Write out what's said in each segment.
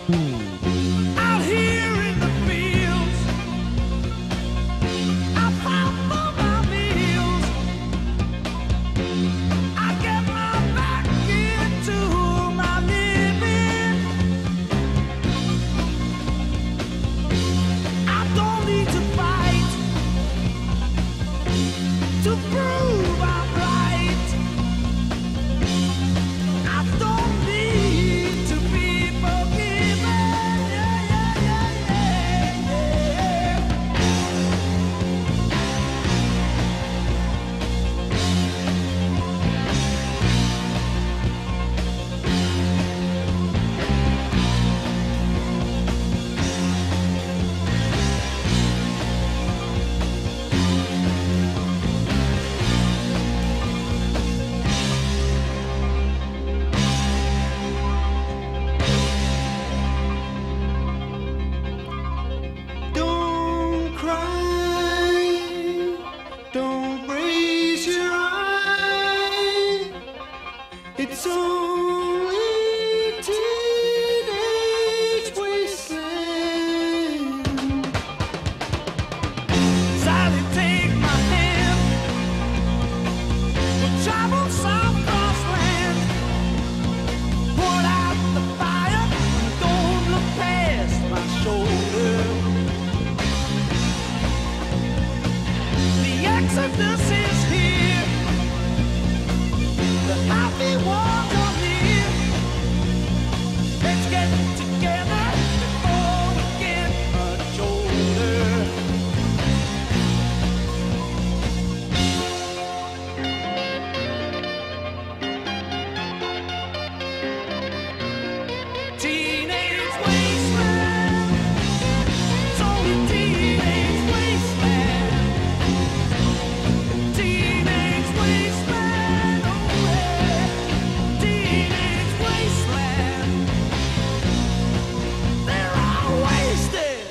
Out here in the fields, I fight for my meals. I get my back into my living. I don't need to fight to prove I'm right. I don't need to be forgiven. Yeah, yeah, yeah, yeah, yeah. Don't cry, don't raise your eye. It's only teenage wasteland. Sally, take my hand. We'll travel some cross land. Put out the fire, don't look past my shoulder. The exodus is here. The happy ones are near. Let's get together before we get much older. Teenage wasteland. It's only teenage wasteland. Teenage wasteland, oh yeah. Teenage wasteland. They're all wasted.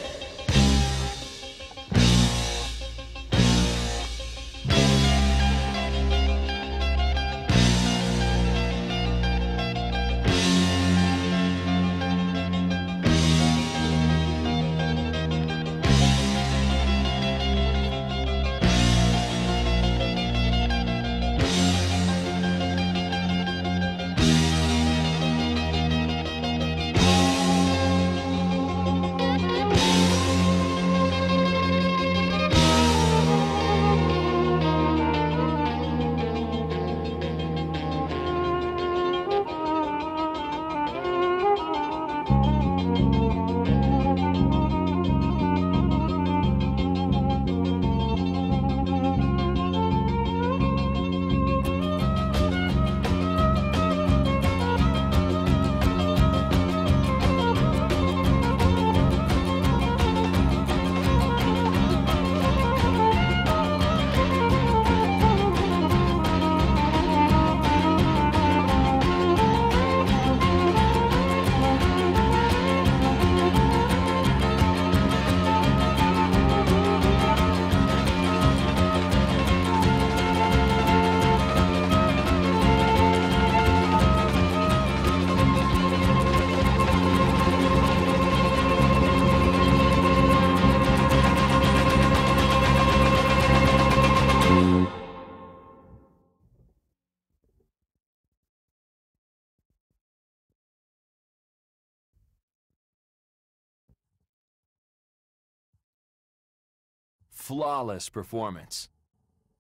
Flawless performance.